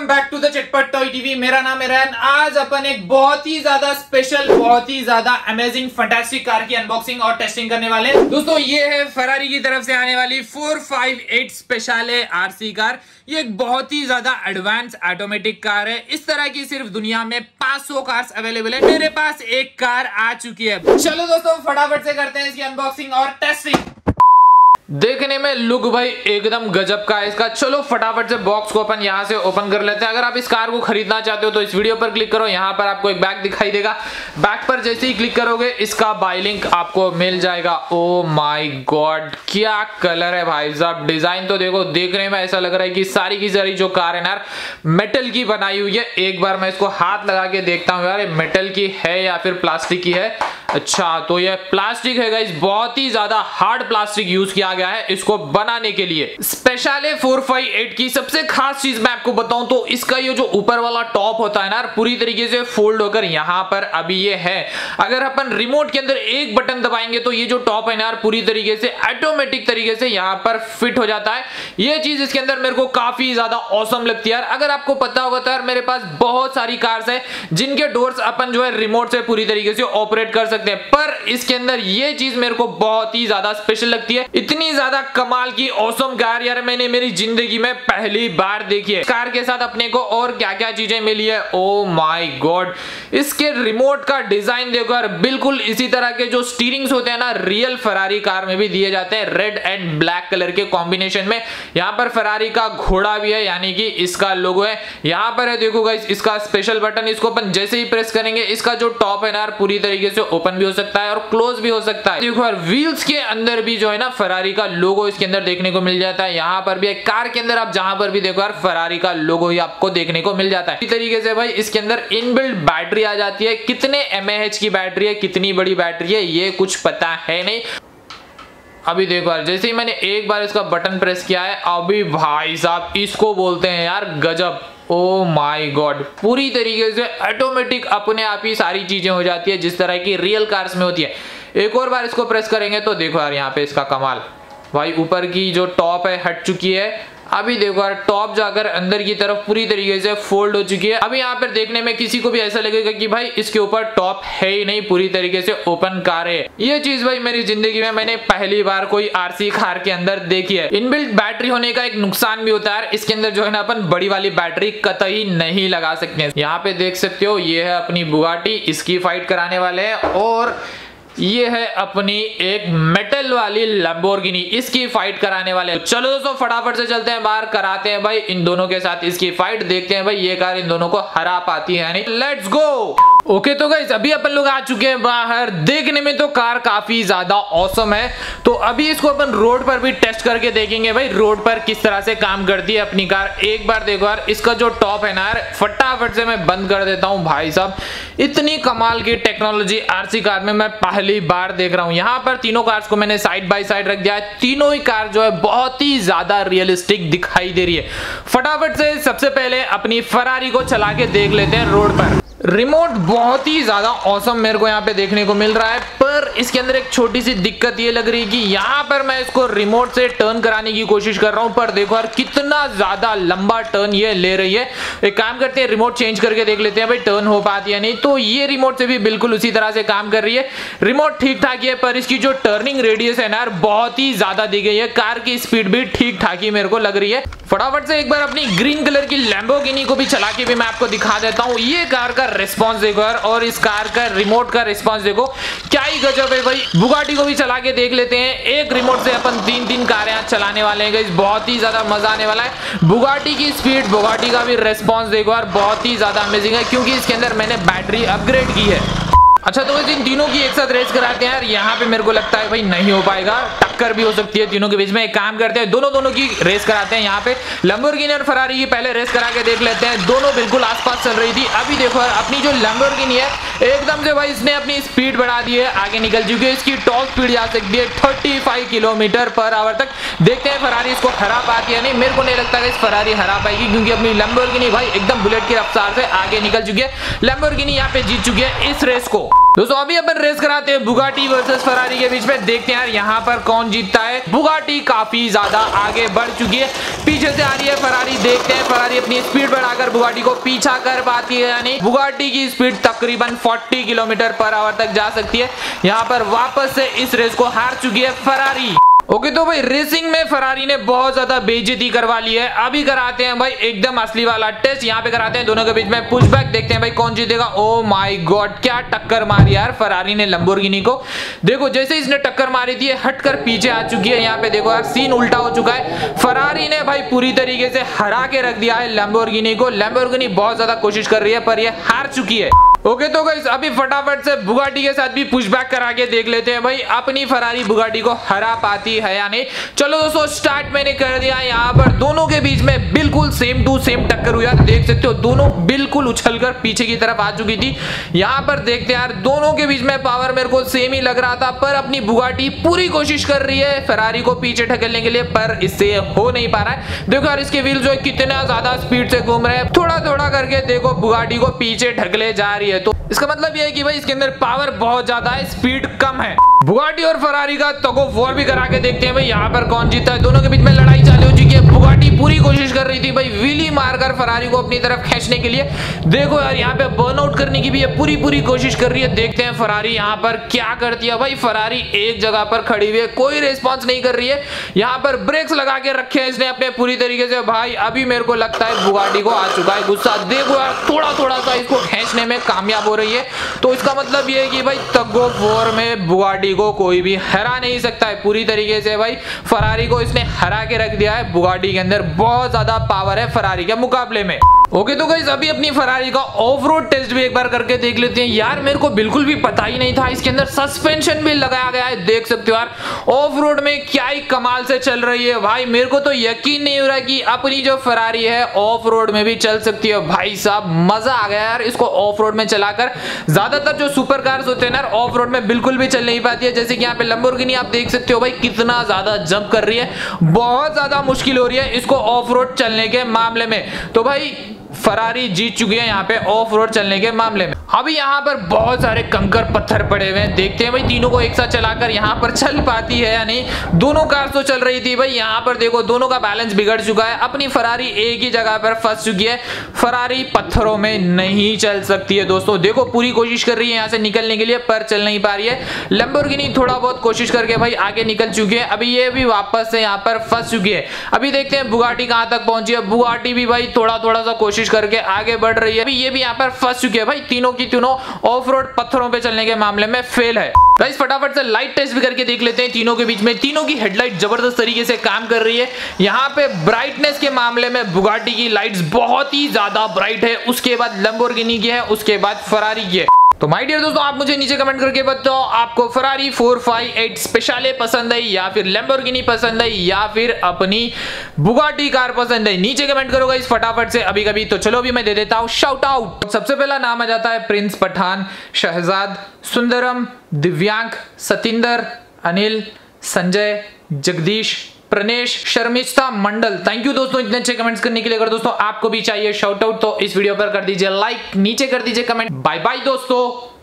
Welcome back to the Chatpat toy TV. मेरा नाम है रैन। आज अपन एक बहुत ही ज्यादा स्पेशल, बहुत ही ज्यादा अमेजिंग फैंटास्टिक कार की अनबॉक्सिंग और टेस्टिंग करने वाले हैं। दोस्तों ये है फेरारी की तरफ से आने वाली 458 स्पेशले आरसी कार। ये एक बहुत ही ज्यादा एडवांस ऑटोमेटिक कार है। इस तरह की सिर्फ दुनिया में 500 कार्स अवेलेबल है। मेरे पास एक कार आ चुकी है। चलो दोस्तों फटाफट से करते हैं इसकी अनबॉक्सिंग और टेस्टिंग। देखने में लुक भाई एकदम गजब का है इसका। चलो फटाफट से बॉक्स को अपन यहां से ओपन कर लेते हैं। अगर आप इस कार को खरीदना चाहते हो तो इस वीडियो पर क्लिक करो। यहां पर आपको एक बैग दिखाई देगा। बैग पर जैसे ही क्लिक करोगे इसका बाय लिंक आपको मिल जाएगा। ओ माय गॉड, क्या कलर है भाई साहब। डिजाइन तो देखो, देखने में ऐसा लग रहा है कि सारी की सारी जो कार है ना मेटल की बनाई हुई है। एक बार मैं इसको हाथ लगा के देखता हूँ यार, ये मेटल की है या फिर प्लास्टिक की है। अच्छा तो ये प्लास्टिक है गाइस। बहुत ही ज्यादा हार्ड प्लास्टिक यूज किया गया है इसको बनाने के लिए। स्पेशले 458 की सबसे खास चीज मैं आपको बताऊं तो इसका ये जो ऊपर वाला टॉप होता है ना पूरी तरीके से फोल्ड होकर यहां पर अभी ये है। अगर अपन रिमोट के अंदर एक बटन दबाएंगे तो ये जो टॉप है ना पूरी तरीके से ऑटोमेटिक तरीके से यहां पर फिट हो जाता है। ये चीज इसके अंदर मेरे को काफी ज्यादा ऑसम लगती है यार। अगर आपको पता होगा तो यार मेरे पास बहुत सारी कार्स है जिनके डोर्स अपन जो है रिमोट से पूरी तरीके से ऑपरेट कर सकते हैं, पर इसके अंदर ये चीज मेरे को बहुत ही ज्यादा स्पेशल लगती है। इतनी ज्यादा कमाल की ऑसम कार यार मैंने मेरी जिंदगी में पहली बार देखी है। कार के साथ अपने को और क्या क्या चीजें मिली है, ओ माय गॉड। इसके रिमोट का डिजाइन देखो यार, बिल्कुल इसी तरह के जो स्टीयरिंग्स होते हैं ना रियल फरारी कार में भी दिए जाते हैं, रेड एंड ब्लैक कलर के कॉम्बिनेशन में। यहाँ पर फरारी का घोड़ा भी है यानी कि इसका लोगो है। यहाँ पर है देखो गाइस इसका स्पेशल बटन। इसको अपन जैसे ही प्रेस करेंगे इसका जो टॉप है ना पूरी तरीके से ओपन भी हो सकता है और क्लोज भी हो सकता है। देखो यार व्हील्स के अंदर भी जो है ना फरारी का लोगो इसके अंदर देखने को मिल जाता है। यहाँ पर भी एक कार के अंदर आप जहां पर भी देखो यार फरारी का लोगो ही आपको देखने को मिल जाता है। इसी तरीके से भाई इसके अंदर इनबिल्ट बैटरी आ जाती है। कितने mAh की बैटरी है, कितनी बड़ी बैटरी है ये कुछ पता है नहीं। अभी देखो यार जैसे ही मैंने एक बार इसका बटन प्रेस किया है अभी भाई साहब इसको बोलते हैं यार गजब। ओ माय गॉड, पूरी तरीके से ऑटोमेटिक अपने आप ही सारी चीजें हो जाती है जिस तरह की रियल कार्स में होती है। एक और बार इसको प्रेस करेंगे तो देखो यार यहाँ पे इसका कमाल भाई, ऊपर की जो टॉप है हट चुकी है। अभी देखो यार टॉप जाकर अंदर की तरफ पूरी तरीके से फोल्ड हो चुकी है। अभी यहाँ पर देखने में किसी को भी ऐसा लगेगा कि भाई इसके ऊपर टॉप है ही नहीं, पूरी तरीके से ओपन कार है। ये चीज भाई मेरी जिंदगी में मैंने पहली बार कोई आरसी कार के अंदर देखी है। इनबिल्ट बैटरी होने का एक नुकसान भी होता है, इसके अंदर जो है ना अपन बड़ी वाली बैटरी कतई नहीं लगा सकते। यहाँ पे देख सकते हो ये है अपनी बुगाटी, इसकी फाइट कराने वाले हैं। और ये है अपनी एक मेटल वाली लैम्बोर्गिनी, इसकी फाइट कराने वाले। चलो दोस्तों फटाफट से चलते हैं बाहर, कराते हैं भाई इन दोनों के साथ इसकी फाइट। देखते हैं भाई ये कार इन दोनों को हरा पाती है नहीं। Let's go. ओके तो गाइस अभी अपन लोग आ चुके हैं बाहर। देखने में तो कार काफी ज्यादा ऑसम है, तो अभी इसको अपन रोड पर भी टेस्ट करके देखेंगे भाई रोड पर किस तरह से काम करती है अपनी कार। एक बार देखो यार इसका जो टॉप है ना यार फटाफट से मैं बंद कर देता हूँ। भाई साहब इतनी कमाल की टेक्नोलॉजी आरसी कार में मैं पहली बार देख रहा हूं। यहां पर तीनों कार्स को मैंने साइड बाय साइड रख दिया है। तीनों ही कार जो है बहुत ही ज्यादा रियलिस्टिक दिखाई दे रही है। फटाफट से सबसे पहले अपनी फरारी को चला के देख लेते हैं रोड पर। रिमोट बहुत ही ज्यादा औसम मेरे को यहाँ पे देखने को मिल रहा है, पर इसके अंदर एक छोटी सी दिक्कत ये लग रही है कि यहाँ पर मैं इसको रिमोट से टर्न कराने की कोशिश कर रहा हूँ, पर देखो यार कितना ज्यादा लंबा टर्न ये ले रही है। एक काम करते हैं रिमोट चेंज करके देख लेते हैं भाई टर्न हो पाती है नहीं। तो ये रिमोट से भी बिल्कुल उसी तरह से काम कर रही है। रिमोट ठीक ठाक है, पर इसकी जो टर्निंग रेडियस है ना बहुत ही ज्यादा दी गई है। कार की स्पीड भी ठीक ठाक ही मेरे को लग रही है। फटाफट से एक बार अपनी ग्रीन कलर की लैम्बोर्गिनी को भी चला के भी मैं आपको दिखा देता हूँ। ये कार का रिस्पॉन्स देखो यार, और इस कार का रिमोट का रिस्पॉन्स देखो, क्या ही गजब है भाई। बुगाटी को भी चला के देख लेते हैं। एक रिमोट से अपन तीन कारें आज चलाने वाले हैं गाइस, बहुत ही ज्यादा मजा आने वाला है। बुगाटी की स्पीड, बुगाटी का भी रिस्पॉन्स देखो यार बहुत ही ज्यादा अमेजिंग है, क्योंकि इसके अंदर मैंने बैटरी अपग्रेड की है। अच्छा तो इन तीनों की एक साथ रेस कराते हैं यार। यहाँ पे मेरे को लगता है भाई नहीं हो पाएगा, टक्कर भी हो सकती है तीनों के बीच में। एक काम करते हैं दोनों की रेस कराते हैं। यहाँ पे लैम्बोर्गिनी और फरारी की पहले रेस करा के देख लेते हैं। दोनों बिल्कुल आसपास चल रही थी। अभी देखो यार अपनी जो लैम्बोर्गिनी है एकदम से भाई इसने अपनी स्पीड बढ़ा दी है, आगे निकल चुकी है। इसकी टॉप स्पीड जा सकती है 35 किलोमीटर पर आवर तक। देखते हैं फरारी इसको हरा पाती है नहीं। मेरे को नहीं लगता है इस फरारी हरा पाएगी, क्योंकि अपनी लैम्बोर्गिनी भाई एकदम बुलेट की रफ्तार से आगे निकल चुकी है। लैम्बोर्गिनी यहाँ पे जीत चुकी है इस रेस को। दोस्तों अभी अपन रेस कराते हैं बुगाटी वर्सेस फरारी के बीच में। देखते हैं यार यहाँ पर कौन जीतता है। बुगाटी काफी ज्यादा आगे बढ़ चुकी है, पीछे से आ रही है फरारी। देखते हैं फरारी अपनी स्पीड बढ़ाकर बुगाटी को पीछा कर पाती है, यानी बुगाटी की स्पीड तकरीबन 40 किलोमीटर पर आवर तक जा सकती है। यहाँ पर वापस से इस रेस को हार चुकी है फरारी। ओके तो भाई रेसिंग में फरारी ने बहुत ज्यादा बेइज्जती करवा ली है। अभी कराते हैं भाई एकदम असली वाला टेस्ट। यहाँ पे कराते हैं दोनों के बीच में पुशबैक। देखते हैं भाई कौन जीतेगा। ओ माय गॉड, क्या टक्कर मारी यार फरारी ने लंबोर्गिनी को। देखो जैसे इसने टक्कर मारी थी हटकर पीछे आ चुकी है। यहाँ पे देखो यार सीन उल्टा हो चुका है। फरारी ने भाई पूरी तरीके से हरा के रख दिया है लंबोर्गिनी को। लंबोर्गिनी बहुत ज्यादा कोशिश कर रही है पर यह हार चुकी है। ओके तो गाइस अभी फटाफट से बुगाटी के साथ भी पुशबैक करा के देख लेते हैं भाई अपनी फरारी बुगाटी को हरा पाती है या नहीं। चलो दोस्तों स्टार्ट मैंने कर दिया। यहाँ पर दोनों के बीच में बिल्कुल सेम टू सेम टक्कर हुई। देख सकते हो दोनों बिल्कुल उछलकर पीछे की तरफ आ चुकी थी। यहाँ पर देखते हैं यार दोनों के बीच में पावर मेरे को सेम ही लग रहा था, पर अपनी बुगाटी पूरी कोशिश कर रही है फरारी को पीछे ढकेलने के लिए, पर इससे हो नहीं पा रहा है। देखो यार इसके व्हील जो है कितना ज्यादा स्पीड से घूम रहे हैं। थोड़ा थोड़ा करके देखो बुगाटी को पीछे ढकले जा रही है। तो इसका मतलब यह है कि भाई इसके अंदर पावर बहुत ज्यादा है, स्पीड कम है। बुगाटी और फरारी का टग ऑफ वॉर भी करा के देखते हैं भाई यहाँ पर कौन जीता है। दोनों के बीच में लड़ाई चालू हो चुकी है। बुगाटी पूरी कोशिश कर रही थी भाई व्हीली मारकर फरारी को अपनी तरफ खींचने के लिए। देखो यार यहाँ पे बर्नआउट करने की भी है, पूरी कोशिश कर रही है। देखते हैं फरारी यहाँ पर क्या करती है। भाई फरारी एक जगह पर खड़ी हुई है, कोई रिस्पॉन्स नहीं कर रही है। यहाँ पर ब्रेक्स लगा के रखे हैं इसने अपने पूरी तरीके से। भाई अभी मेरे को लगता है बुगाटी को आ चुका है गुस्सा। देखो यार थोड़ा सा इसको खींचने में कामयाब हो रही है। तो इसका मतलब ये है कि भाई टग ऑफ वॉर में बुगाटी को कोई भी हरा नहीं सकता है। पूरी तरीके से भाई फरारी को इसने हरा के रख दिया है। बुगाटी के अंदर बहुत ज्यादा पावर है फरारी के मुकाबले में। ओके तो गाइस अभी अपनी फरारी का ऑफ रोड टेस्ट भी एक बार करके देख लेते हैं। यार मेरे को बिल्कुल भी पता ही नहीं था इसके अंदर सस्पेंशन भी लगाया गया है। देख सकते हो यार ऑफ रोड में क्या ही कमाल से चल रही है। भाई मेरे को तो यकीन नहीं हो रहा कि अपनी जो फरारी है ऑफ रोड में भी चल सकती है। भाई साहब मजा आ गया यार इसको ऑफ रोड में चलाकर। ज्यादातर जो सुपर कार्स होते हैं ना ऑफ रोड में बिल्कुल भी चल नहीं पाती है। जैसे कि यहाँ पे लंबोर्गिनी आप देख सकते हो भाई कितना ज्यादा जंप कर रही है। बहुत ज्यादा मुश्किल हो रही है इसको ऑफ रोड चलने के मामले में। तो भाई फरारी जीत चुकी है यहाँ पे ऑफ रोड चलने के मामले में। अभी यहाँ पर बहुत सारे कंकर पत्थर पड़े हुए हैं। देखते हैं भाई तीनों को एक साथ चलाकर यहाँ पर चल पाती है या नहीं। दोनों कार तो चल रही थी भाई, यहाँ पर देखो दोनों का बैलेंस बिगड़ चुका है। अपनी फरारी एक ही जगह पर फंस चुकी है। फरारी पत्थरों में नहीं चल सकती है दोस्तों। देखो पूरी कोशिश कर रही है यहाँ से निकलने के लिए पर चल नहीं पा रही है। लंबोर्गिनी थोड़ा बहुत कोशिश करके भाई आगे निकल चुकी है। अभी ये भी वापस से यहाँ पर फंस चुकी है। अभी देखते हैं बुगाटी कहाँ तक पहुंची है। बुगाटी भी भाई थोड़ा सा कोशिश करके आगे बढ़ रही है। अभी ये भी यहाँ पर फंस चुकी है। भाई तीनों की तीनों ऑफ रोड पत्थरों पे चलने के मामले में फेल है। गाइस फटाफट से लाइट टेस्ट भी करके देख लेते हैं तीनों के बीच में। तीनों की हेडलाइट जबरदस्त तरीके से काम कर रही है। यहाँ पे ब्राइटनेस के मामले में बुगाटी की लाइट्स बहुत ही ज्यादा ब्राइट है, उसके बाद लंबोर्गिनी की है, उसके बाद फरारी की है। तो माय डियर दोस्तों आप मुझे नीचे कमेंट करके बताओ आपको फरारी 458 स्पेशले पसंद है या फिर लैम्बोर्गिनी पसंद है या फिर अपनी बुगाटी कार पसंद है। नीचे कमेंट करो गाइस फटाफट से अभी कभी। तो चलो अभी मैं दे देता हूं शाउट आउट। सबसे पहला नाम आ जाता है Prince Pathan, Shahzad, Sundaram, Divyank, Satinder, Anil, Sanjay, Jagdish, Pranesh, Sharmishtha Mandal. Thank you दोस्तों इतने अच्छे कमेंट्स करने के लिए। अगर दोस्तों आपको भी चाहिए शाउट आउट तो इस वीडियो पर कर दीजिए लाइक, नीचे कर दीजिए कमेंट। बाय बाय दोस्तों।